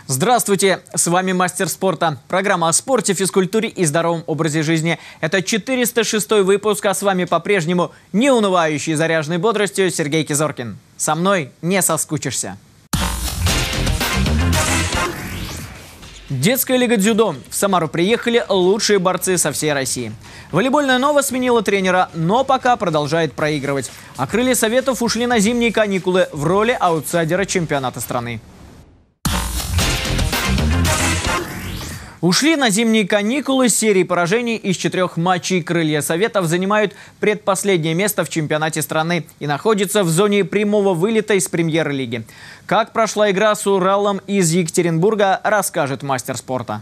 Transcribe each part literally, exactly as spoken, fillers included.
Здравствуйте, с вами Мастер спорта. Программа о спорте, физкультуре и здоровом образе жизни. Это четыреста шестой выпуск, а с вами по-прежнему неунывающий и заряженный бодростью Сергей Кизоркин. Со мной не соскучишься. Детская лига дзюдо. В Самару приехали лучшие борцы со всей России. Волейбольная «Нова» сменила тренера, но пока продолжает проигрывать. А крылья Советов ушли на зимние каникулы в роли аутсайдера чемпионата страны. Ушли на зимние каникулы с серии поражений из четырех матчей. Крылья Советов занимают предпоследнее место в чемпионате страны и находятся в зоне прямого вылета из премьер-лиги. Как прошла игра с Уралом из Екатеринбурга, расскажет мастер спорта.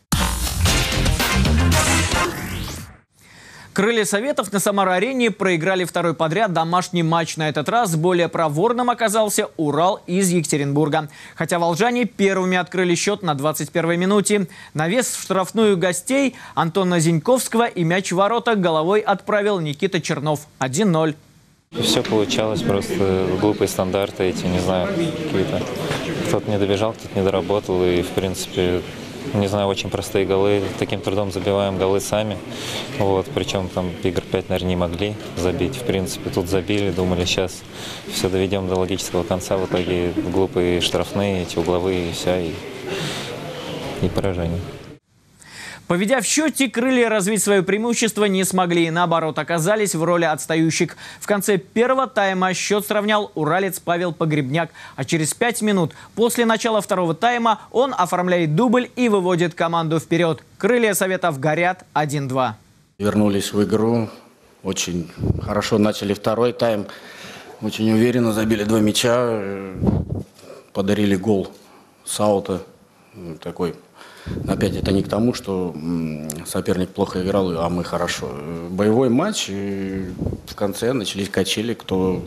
Крылья Советов на Самара-арене проиграли второй подряд домашний матч. На этот раз более проворным оказался Урал из Екатеринбурга. Хотя волжане первыми открыли счет на двадцать первой минуте. Навес в штрафную гостей Антона Зиньковского и мяч в ворота головой отправил Никита Чернов. один ноль. Все получалось, просто глупые стандарты эти, не знаю, какие-то. Кто-то не добежал, кто-то не доработал и, в принципе... Не знаю, очень простые голы. Таким трудом забиваем голы сами. Вот, причем там игр пять, наверное, не могли забить. В принципе, тут забили, думали, сейчас все доведем до логического конца. В итоге глупые штрафные, эти угловые, и все, и, и поражение. Поведя в счете, крылья развить свое преимущество не смогли. Наоборот, оказались в роли отстающих. В конце первого тайма счет сравнял уралец Павел Погребняк. А через пять минут после начала второго тайма он оформляет дубль и выводит команду вперед. Крылья Советов горят один два. Вернулись в игру. Очень хорошо начали второй тайм. Очень уверенно забили два мяча. Подарили гол с аута. Такой... Опять это не к тому, что соперник плохо играл, а мы хорошо. Боевой матч, и в конце начались качели, кто,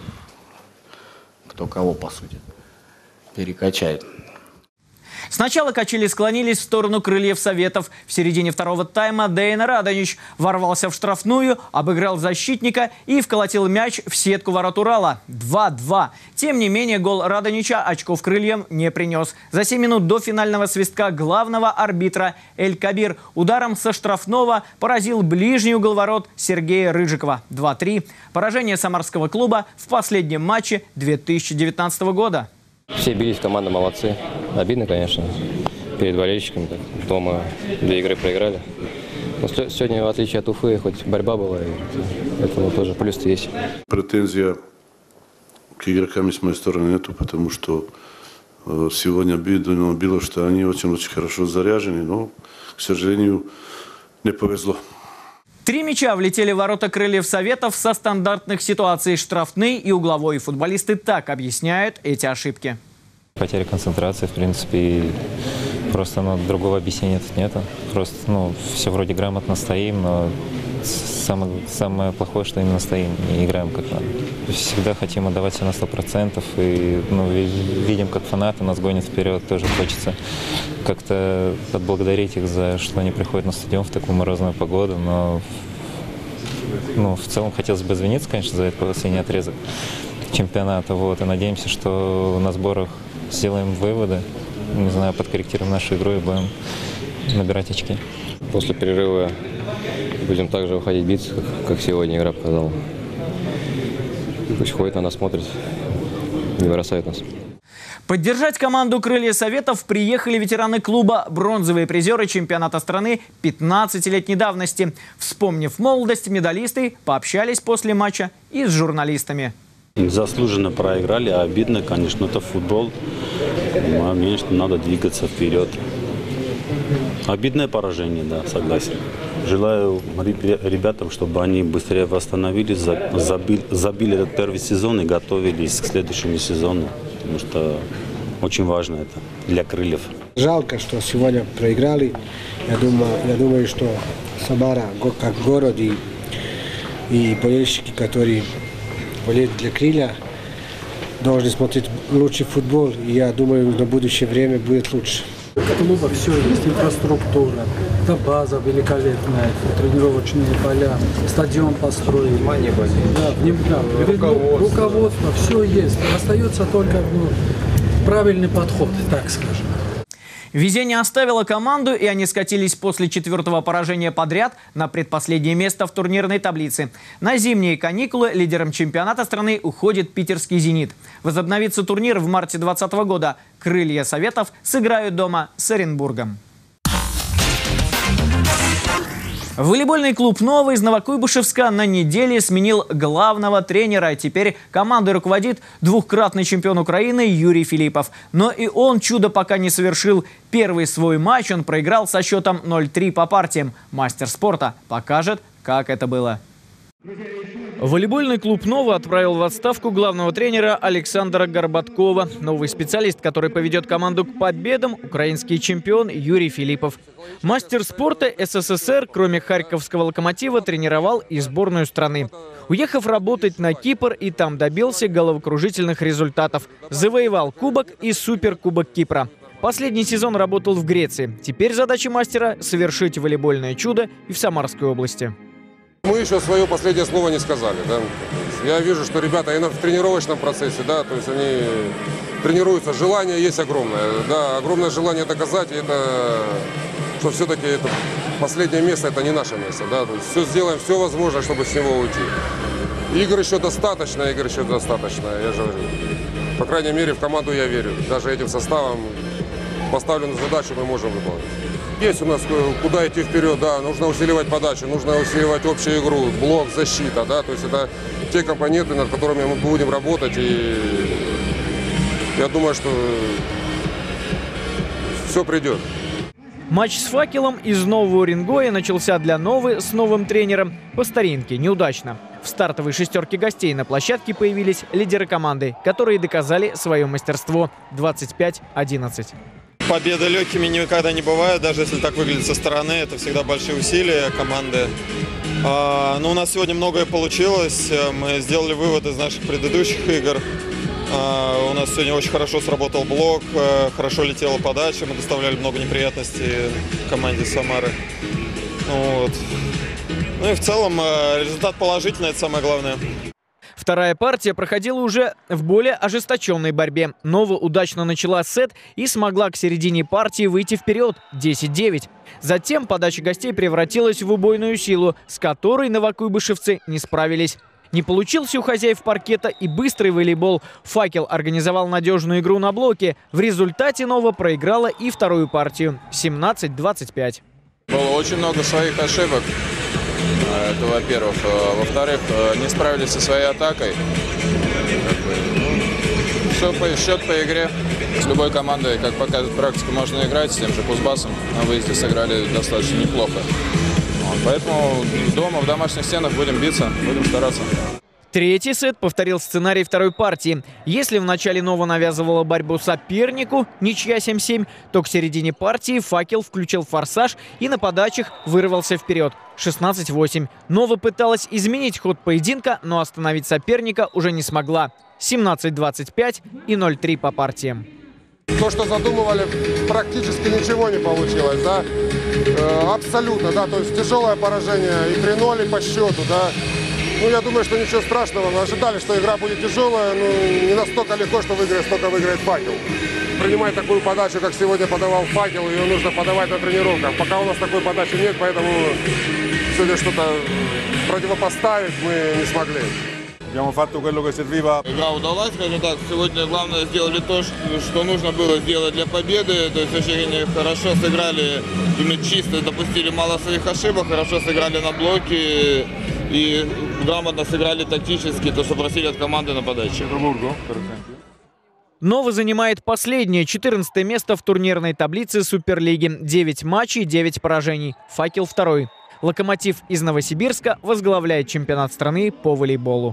кто кого, по сути, перекачает. Сначала качели склонились в сторону крыльев Советов. В середине второго тайма Дейна Радонич ворвался в штрафную, обыграл защитника и вколотил мяч в сетку ворот Урала. два два. Тем не менее, гол Радонича очков крыльям не принес. За семь минут до финального свистка главного арбитра Эль-Кабир ударом со штрафного поразил ближний угол ворот Сергея Рыжикова. два три. Поражение самарского клуба в последнем матче две тысячи девятнадцатого года. Все бились, команда молодцы. Обидно, конечно, перед болельщиками. Так, дома две игры проиграли. Но сегодня, в отличие от Уфы, хоть борьба была, и это тоже плюс есть. Претензия к игрокам с моей стороны нету, потому что сегодня видно было, что они очень-очень хорошо заряжены, но, к сожалению, не повезло. Три мяча влетели в ворота крыльев Советов со стандартных ситуаций. Штрафные и угловой. Футболисты так объясняют эти ошибки. Потеря концентрации, в принципе, просто ну, другого объяснения тут нету. Просто, ну, все вроде грамотно стоим, но самое, самое плохое, что именно стоим, не играем как надо. Всегда хотим отдавать все на сто процентов, и ну, видим, как фанаты нас гонят вперед. Тоже хочется как-то отблагодарить их за что они приходят на стадион в такую морозную погоду, но ну, в целом хотелось бы извиниться, конечно, за этот последний отрезок чемпионата. Вот, и надеемся, что на сборах сделаем выводы, не знаю, подкорректируем нашу игру и будем набирать очки. После перерыва будем также выходить биться, как, как сегодня игра показала. Пусть ходит на нас, смотрит, не бросает нас. Поддержать команду «Крылья Советов» приехали ветераны клуба, бронзовые призеры чемпионата страны пятнадцатилетней давности. Вспомнив молодость, медалисты пообщались после матча и с журналистами. Заслуженно проиграли, а обидно, конечно, это футбол. А мне, что надо двигаться вперед. Обидное поражение, да, согласен. Желаю ребятам, чтобы они быстрее восстановились, забили, забили этот первый сезон и готовились к следующему сезону. Потому что очень важно это для крыльев. Жалко, что сегодня проиграли. Я думаю, я думаю, что Самара, как город и, и болельщики, которые болеют для крылья, должны смотреть лучший футбол. И я думаю, на будущее время будет лучше. В клубах все есть, инфраструктура, это база великолепная, тренировочные поля, стадион построили. Внимание, да, да, руководство. руководство, все есть. Остается только ну, правильный подход, так скажем. Везение оставило команду, и они скатились после четвертого поражения подряд на предпоследнее место в турнирной таблице. На зимние каникулы лидером чемпионата страны уходит питерский «Зенит». Возобновится турнир в марте двадцатого года. «Крылья Советов» сыграют дома с Оренбургом. Волейбольный клуб «Новый» из Новокуйбышевска на неделе сменил главного тренера. Теперь командой руководит двукратный чемпион Украины Юрий Филиппов. Но и он чудо пока не совершил. Первый свой матч он проиграл со счетом ноль три по партиям. Мастер спорта покажет, как это было. Волейбольный клуб «Новый» отправил в отставку главного тренера Александра Горбаткова. Новый специалист, который поведет команду к победам, украинский чемпион Юрий Филиппов. Мастер спорта СССР, кроме харьковского «Локомотива», тренировал и сборную страны. Уехав работать на Кипр, и там добился головокружительных результатов. Завоевал кубок и суперкубок Кипра. Последний сезон работал в Греции. Теперь задача мастера – совершить волейбольное чудо и в Самарской области. Мы еще свое последнее слово не сказали. Да? Я вижу, что ребята и в тренировочном процессе, да, то есть они тренируются, желание есть огромное. Да, огромное желание доказать, это, что все-таки это последнее место, это не наше место. Да? То есть все сделаем, все возможное, чтобы с него уйти. Игр еще достаточно, игр еще достаточно, я же говорю. По крайней мере, в команду я верю. Даже этим составом поставленную задачу мы можем выполнить. Есть у нас куда идти вперед, да, нужно усиливать подачу, нужно усиливать общую игру, блок, защита, да, то есть это те компоненты, над которыми мы будем работать, и я думаю, что все придет. Матч с «Факелом» из Нового Уренгоя начался для «Новы» с новым тренером по старинке, неудачно. В стартовой шестерке гостей на площадке появились лидеры команды, которые доказали свое мастерство двадцать пять одиннадцать. Победы легкими никогда не бывают, даже если так выглядит со стороны. Это всегда большие усилия команды. А, но у нас сегодня многое получилось. Мы сделали вывод из наших предыдущих игр. А, у нас сегодня очень хорошо сработал блок, хорошо летела подача. Мы доставляли много неприятностей команде Самары. Вот. Ну и в целом результат положительный, это самое главное. Вторая партия проходила уже в более ожесточенной борьбе. Нова удачно начала сет и смогла к середине партии выйти вперед десять девять. Затем подача гостей превратилась в убойную силу, с которой новокуйбышевцы не справились. Не получился у хозяев паркета и быстрый волейбол. «Факел» организовал надежную игру на блоке. В результате Нова проиграла и вторую партию семнадцать двадцать пять. Было очень много своих ошибок. Это, во-первых. Во-вторых, не справились со своей атакой. Все по, счет по игре. С любой командой, как показывает практика, можно играть. С тем же Кузбассом на выезде сыграли достаточно неплохо. Вот, поэтому дома, в домашних стенах будем биться, будем стараться. Третий сет повторил сценарий второй партии. Если в начале Нова навязывала борьбу сопернику, ничья семь семь, то к середине партии «Факел» включил форсаж и на подачах вырвался вперед шестнадцать восемь. Нова пыталась изменить ход поединка, но остановить соперника уже не смогла. семнадцать двадцать пять и ноль три по партиям. То, что задумывали, практически ничего не получилось, да, э, абсолютно, да, то есть тяжелое поражение и три ноль по счету, да. Ну, я думаю, что ничего страшного. Мы ожидали, что игра будет тяжелая, но не настолько легко, что выиграет, столько выиграет «Факел». Принимать такую подачу, как сегодня подавал «Факел», ее нужно подавать на тренировках. Пока у нас такой подачи нет, поэтому сегодня что-то противопоставить мы не смогли. Игра удалась, скажем так. Сегодня главное сделали то, что нужно было сделать для победы. То есть очень хорошо сыграли, именно чисто, допустили мало своих ошибок, хорошо сыграли на блоке и грамотно сыграли тактически, то, что просили от команды на подаче. Нова занимает последнее, четырнадцатое место в турнирной таблице Суперлиги. девять матчей, девять поражений. «Факел» второй. «Локомотив» из Новосибирска возглавляет чемпионат страны по волейболу.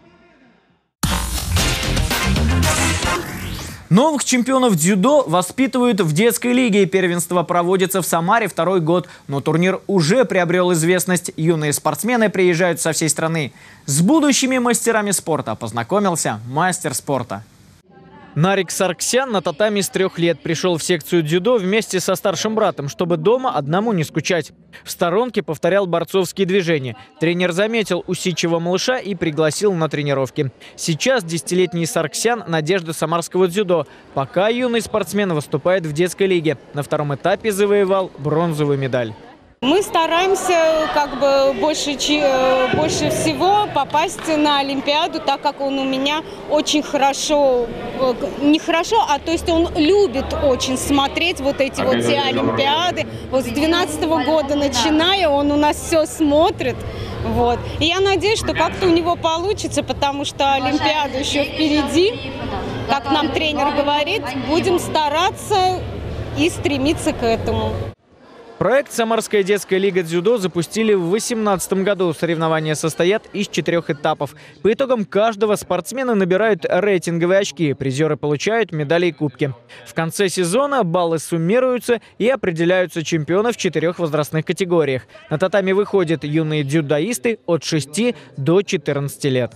Новых чемпионов дзюдо воспитывают в детской лиге. Первенство проводится в Самаре второй год. Но турнир уже приобрел известность. Юные спортсмены приезжают со всей страны. С будущими мастерами спорта познакомился мастер спорта. Нарик Сарксян на татами с трех лет пришел в секцию дзюдо вместе со старшим братом, чтобы дома одному не скучать. В сторонке повторял борцовские движения. Тренер заметил усидчивого малыша и пригласил на тренировки. Сейчас десятилетний Сарксян – надежда самарского дзюдо. Пока юный спортсмен выступает в детской лиге. На втором этапе завоевал бронзовую медаль. Мы стараемся как бы больше, больше всего попасть на Олимпиаду, так как он у меня очень хорошо, не хорошо, а то есть он любит очень смотреть вот эти вот все Олимпиады. Вот с двенадцатого года начиная он у нас все смотрит. Вот. И я надеюсь, что как-то у него получится, потому что Олимпиада еще впереди. Как нам тренер говорит, будем стараться и стремиться к этому. Проект «Самарская детская лига дзюдо» запустили в две тысячи восемнадцатом году. Соревнования состоят из четырех этапов. По итогам каждого спортсмены набирают рейтинговые очки. Призеры получают медали и кубки. В конце сезона баллы суммируются и определяются чемпионы в четырех возрастных категориях. На татами выходят юные дзюдоисты от шести до четырнадцати лет.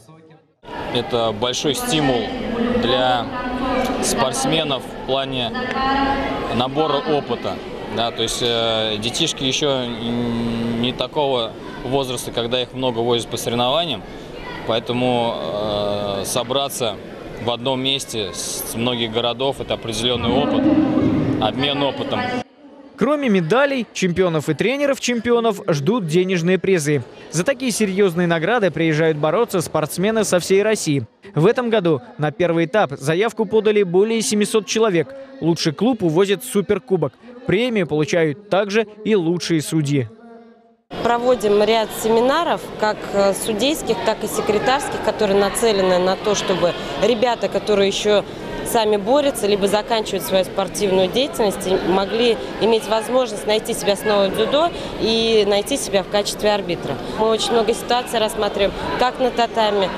Это большой стимул для спортсменов в плане набора опыта. Да, то есть э, детишки еще не такого возраста, когда их много возят по соревнованиям, поэтому э, собраться в одном месте с многих городов – это определенный опыт, обмен опытом. Кроме медалей, чемпионов и тренеров чемпионов ждут денежные призы. За такие серьезные награды приезжают бороться спортсмены со всей России. В этом году на первый этап заявку подали более семисот человек. Лучший клуб увозит суперкубок. Премию получают также и лучшие судьи. Проводим ряд семинаров, как судейских, так и секретарских, которые нацелены на то, чтобы ребята, которые еще сами борются, либо заканчивают свою спортивную деятельность, могли иметь возможность найти себя снова в дзюдо и найти себя в качестве арбитра. Мы очень много ситуаций рассматриваем, как на татами,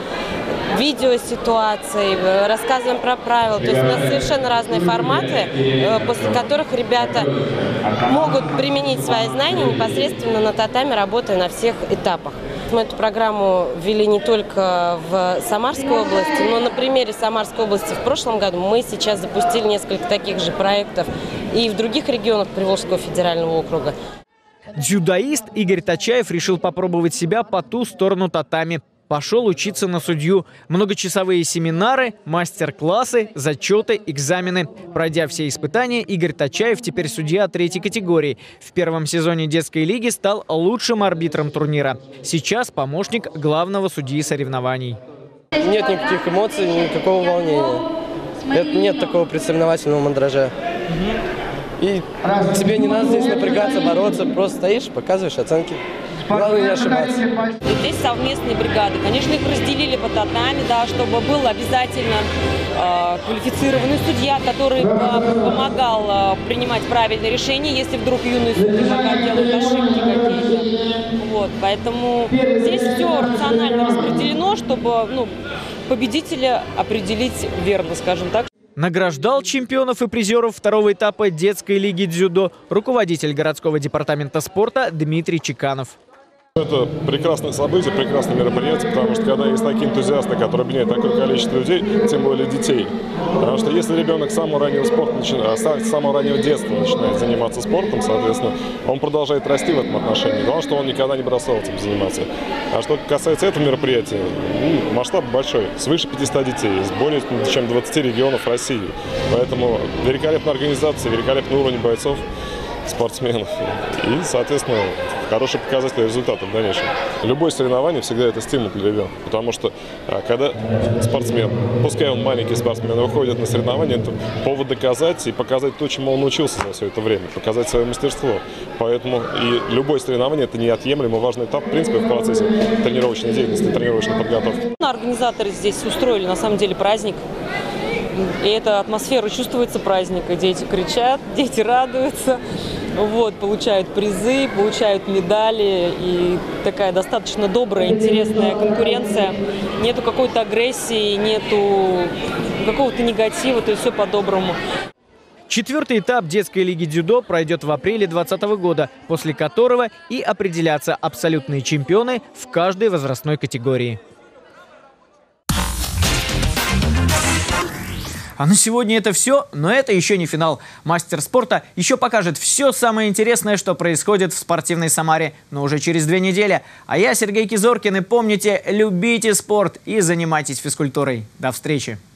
видеоситуации, рассказываем про правила. То есть у нас совершенно разные форматы, после которых ребята могут применить свои знания непосредственно на татами, работая на всех этапах. Мы эту программу ввели не только в Самарской области, но на примере Самарской области в прошлом году мы сейчас запустили несколько таких же проектов и в других регионах Приволжского федерального округа. Дзюдоист Игорь Тачаев решил попробовать себя по ту сторону татами. Пошел учиться на судью. Многочасовые семинары, мастер-классы, зачеты, экзамены. Пройдя все испытания, Игорь Тачаев теперь судья третьей категории. В первом сезоне детской лиги стал лучшим арбитром турнира. Сейчас помощник главного судьи соревнований. Нет никаких эмоций, никакого волнения. Нет такого предсоревновательного мандража. И тебе не надо здесь напрягаться, бороться. Просто стоишь, показываешь оценки. Главное не ошибаться. Здесь совместные бригады. Конечно, их разделили по татами, да, чтобы был обязательно э, квалифицированный судья, который помогал э, принимать правильные решения, если вдруг юные судьи пока делают ошибки какие-то. Вот, поэтому здесь все рационально распределено, чтобы ну, победителя определить верно, скажем так. Награждал чемпионов и призеров второго этапа детской лиги дзюдо руководитель городского департамента спорта Дмитрий Чеканов. Это прекрасное событие, прекрасное мероприятие, потому что когда есть такие энтузиасты, которые объединяют такое количество людей, тем более детей. Потому что если ребенок с самого раннего, спорта, с самого раннего детства начинает заниматься спортом, соответственно, он продолжает расти в этом отношении. Главное, что он никогда не бросал этим заниматься. А что касается этого мероприятия, ну, масштаб большой, свыше пятисот детей, из более чем двадцати регионов России. Поэтому великолепная организация, великолепный уровень бойцов, спортсменов и, соответственно, хороший показатель результатов в дальнейшем. Любое соревнование всегда это стимул для ребенка, потому что когда спортсмен, пускай он маленький спортсмен, выходит на соревнования, это повод доказать и показать то, чему он учился за все это время, показать свое мастерство. Поэтому и любое соревнование это неотъемлемый важный этап, в принципе, в процессе тренировочной деятельности, тренировочной подготовки. Организаторы здесь устроили на самом деле праздник. И эта атмосфера чувствуется праздника. Дети кричат, дети радуются, вот, получают призы, получают медали. И такая достаточно добрая, интересная конкуренция. Нету какой-то агрессии, нету какого-то негатива, то есть все по-доброму. Четвертый этап детской лиги дзюдо пройдет в апреле двадцатого года, после которого и определятся абсолютные чемпионы в каждой возрастной категории. А на сегодня это все, но это еще не финал. Мастер спорта еще покажет все самое интересное, что происходит в спортивной Самаре, но уже через две недели. А я, Сергей Кизоркин, и помните, любите спорт и занимайтесь физкультурой. До встречи!